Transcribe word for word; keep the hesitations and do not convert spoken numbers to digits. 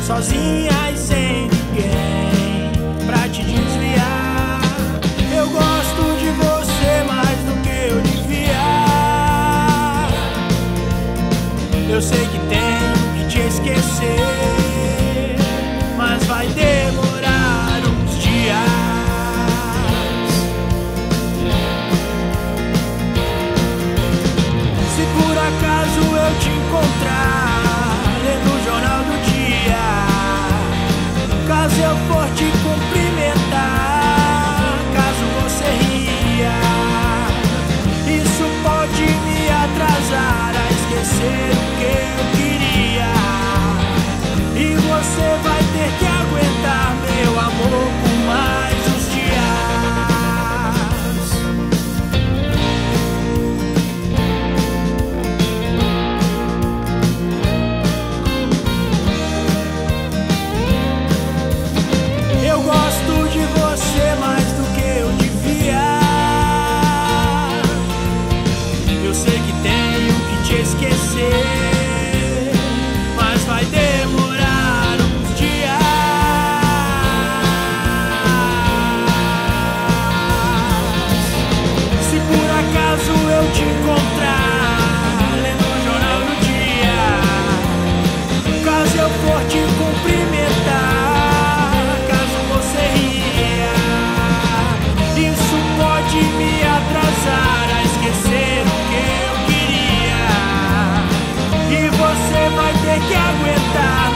sozinha e sem ninguém pra te desviar. Eu gosto de você mais do que eu devia. Eu sei que tenho que te esquecer, mas vai demorar uns dias. Se por acaso eu te encontrar lendo o jornal do dia, caso eu for te cumprimentar, caso você ria, isso pode me atrasar a esquecer o que eu queria. E você vai ter que aguentar meu amor por mais uns Eu gosto de você mais do que eu devia. Eu sei que tenho que te esquecer, mas vai demorar uns dias. Se por acaso eu te encontrar lendo o jornal do dia, caso eu for te cumprimentar, me atrasar a esquecer o que eu queria. E você vai ter que aguentar